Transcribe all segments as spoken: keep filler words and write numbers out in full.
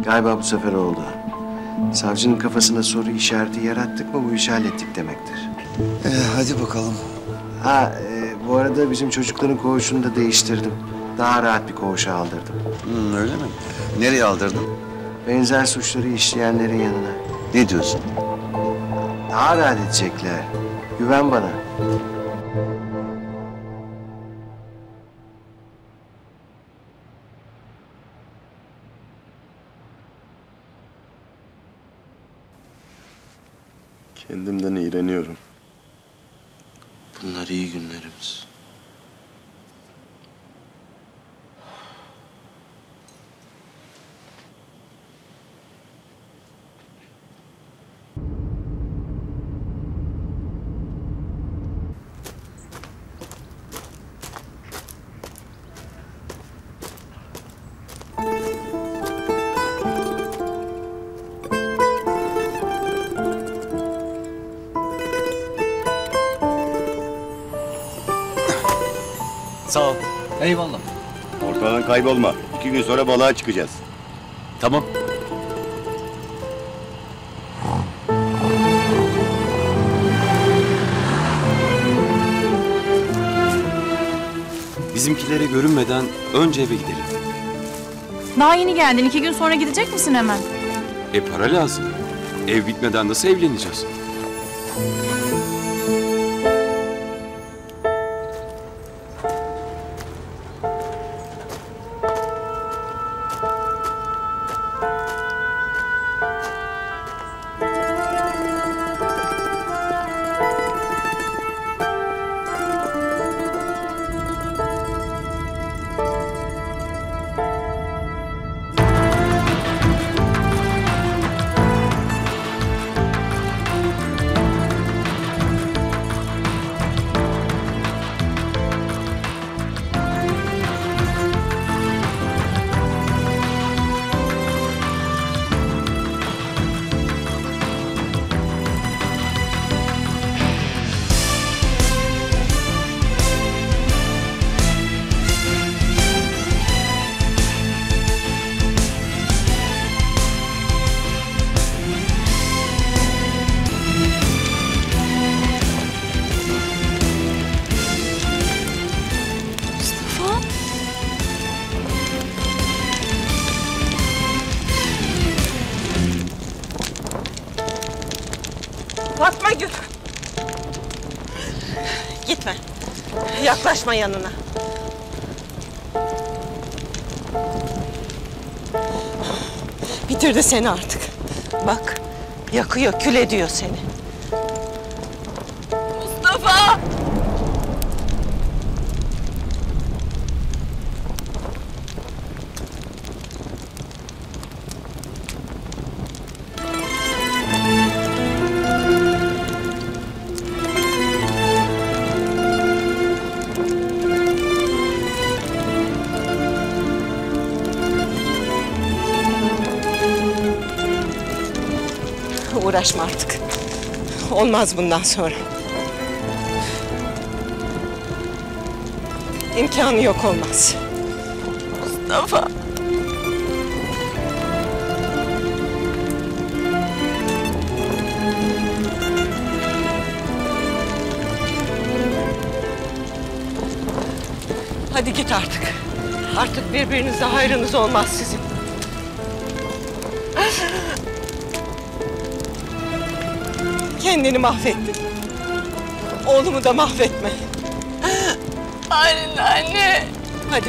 Galiba bu sefer oldu. Savcının kafasına soru işareti yarattık mı bu işi hallettik demektir. Ee, hadi bakalım. Ha e, bu arada bizim çocukların koğuşunu da değiştirdim. Daha rahat bir koğuşa aldırdım. Hmm, öyle mi? Nereye aldırdın? Benzer suçları işleyenlerin yanına. Ne diyorsun? Daha rahat edecekler. Güven bana. Kendimden iğreniyorum. Bunlar iyi günlerimiz. Sağ ol. Eyvallah. Ortadan kaybolma. İki gün sonra balığa çıkacağız. Tamam. Bizimkilere görünmeden önce eve gidelim. Daha yeni geldin. İki gün sonra gidecek misin hemen? E para lazım. Ev bitmeden nasıl evleneceğiz? Fatma Gül. Gitme. Yaklaşma yanına. Bitirdi seni artık. Bak, yakıyor, kül ediyor seni. Mustafa! Uğraşma artık. Olmaz bundan sonra. İmkanı yok, olmaz. Mustafa. Hadi git artık. Artık birbirinize hayrınız olmaz sizin. Kendini mahvettin. Oğlumu da mahvetme. Anne, anne. Hadi.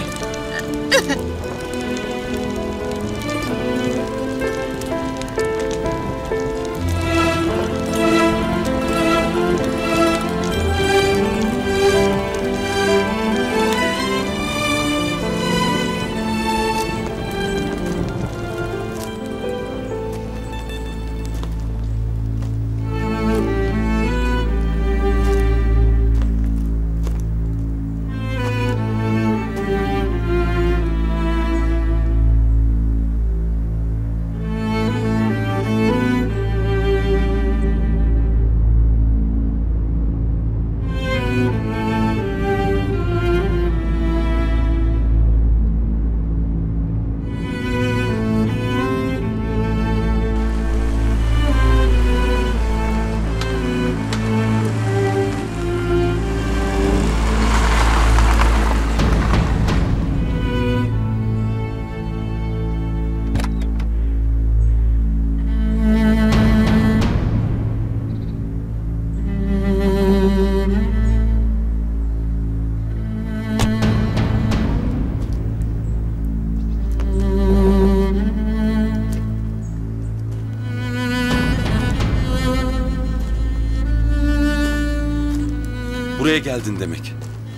buraya geldin demek.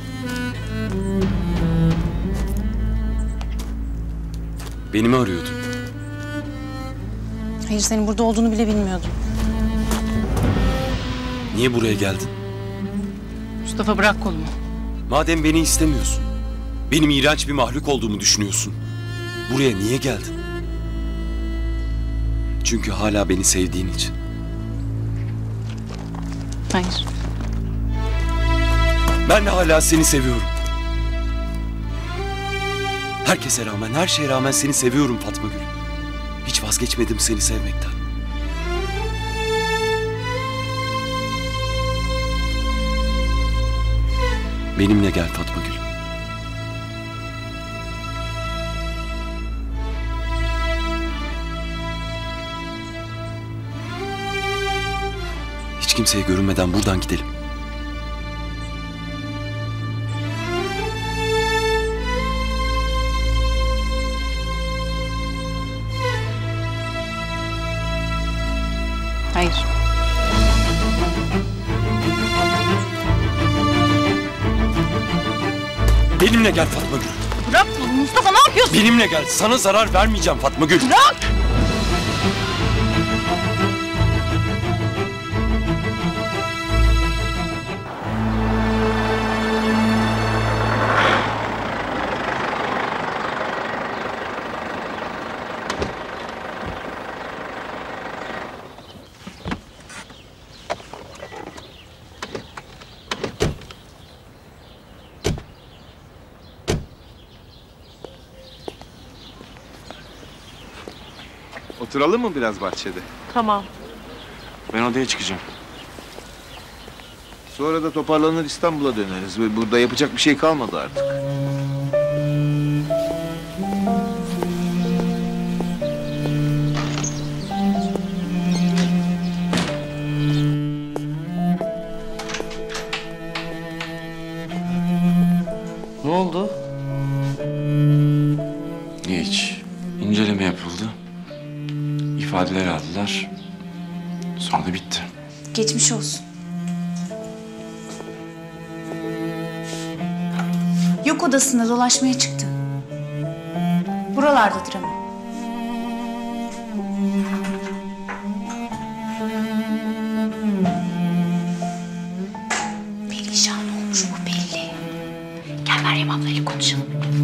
Beni mi arıyordun? Hayır, senin burada olduğunu bile bilmiyordum. Niye buraya geldin? Mustafa, bırak kolumu. Madem beni istemiyorsun, benim iğrenç bir mahluk olduğumu düşünüyorsun, buraya niye geldin? Çünkü hala beni sevdiğin için. Hayır. Ben de hala seni seviyorum. Herkese rağmen, her şeye rağmen seni seviyorum Fatma Gül. Hiç vazgeçmedim seni sevmekten. Benimle gel Fatma Gül. Hiç kimseye görünmeden buradan gidelim. Hayır. Benimle gel Fatma Gül. Bırak kolumu Mustafa, ne yapıyorsun? Benimle gel. Sana zarar vermeyeceğim Fatma Gül. Bırak! Oturalım mı biraz bahçede? Tamam. Ben odaya çıkacağım. Sonra da toparlanır İstanbul'a döneriz. Ve burada yapacak bir şey kalmadı artık. Ne oldu? Hiç. İnceleme yapıldı. İfadeler aldılar. Sonra da bitti. Geçmiş olsun. Yok odasında dolaşmaya çıktı. Buralardadır ama. Perişan olmuş bu belli. Gel Meryem ablayla konuşalım.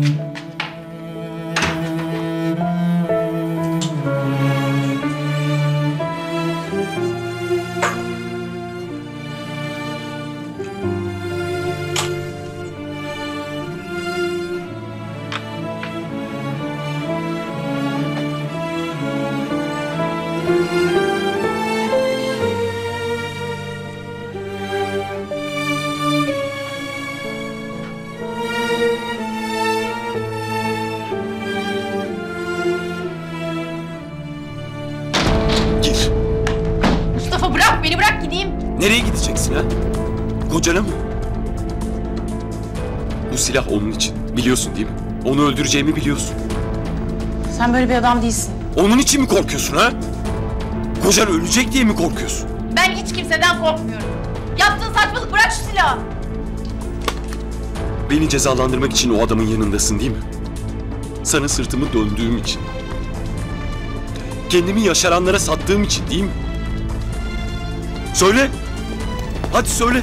Gir. Mustafa, bırak beni, bırak gideyim. Nereye gideceksin ha? Kocana mı? Bu silah onun için. Biliyorsun değil mi? Onu öldüreceğimi biliyorsun. Sen böyle bir adam değilsin. Onun için mi korkuyorsun ha? Kocan ölecek diye mi korkuyorsun? Ben hiç kimseden korkmuyorum. Yaptığın saçmalık, bırak şu silahı. Beni cezalandırmak için o adamın yanındasın değil mi? Sana sırtımı döndüğüm için. Kendimi yaşaranlara sattığım için değil mi? Söyle! Hadi söyle!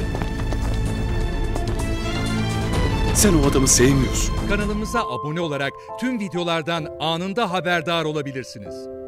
Sen o adamı sevmiyorsun. Kanalımıza abone olarak tüm videolardan anında haberdar olabilirsiniz.